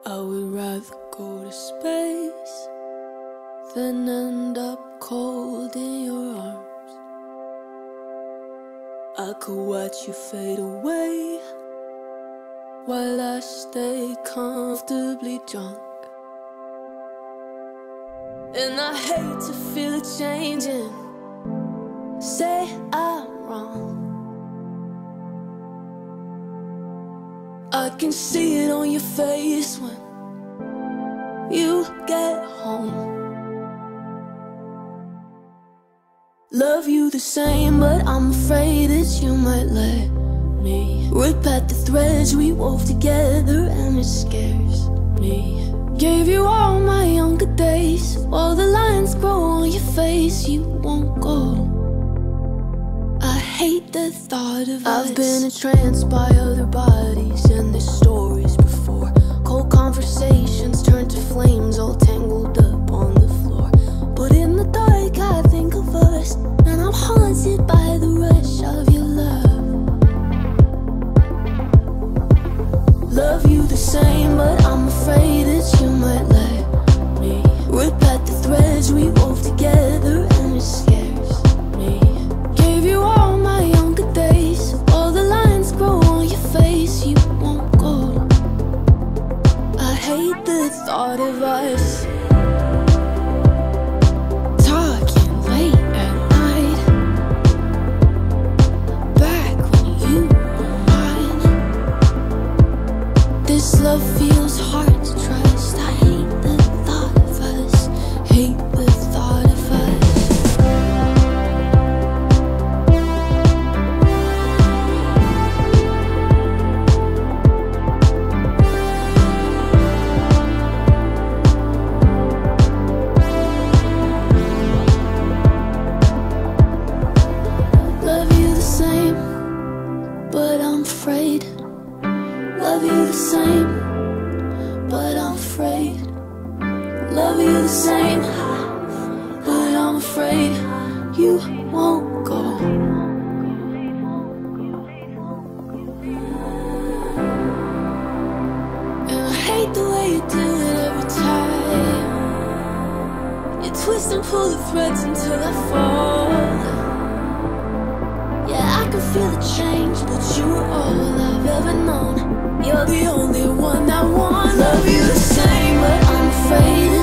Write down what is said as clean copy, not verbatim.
I would rather go to space than end up cold in your arms. I could watch you fade away while I stay comfortably drunk. And I hate to feel it changing. Say I'm wrong. I can see it on your face when you get home. Love you the same, but I'm afraid that you might let me rip at the threads we wove together, and it scares me. Gave you all my younger days, while the lines grow on your face, you won't go. I hate the thought of us. I've been entranced by other bodies and their stories before. Cold conversations turn to flames all tangled up on the floor. But in the dark I think of us, and I'm haunted by the rush of your love. Love you the same, but I'm afraid that you might let me rip at the threads we wove together, and it scares me. Gave you all my younger days, all the lines grow on your face, you won't go. I hate the thought of us talking late at night, back when you were mine. This love feels hard to trust. I hate the thought of us, hate the thought of us. Love you the same, but I'm afraid. Love you the same, but I'm afraid. Love you the same, but I'm afraid you won't go. And I hate the way you do it every time. You twist and pull the threads until I fall. Yeah, I can feel the change, but you are all I've ever known. You're the only one I want. Love you the same, but I'm afraid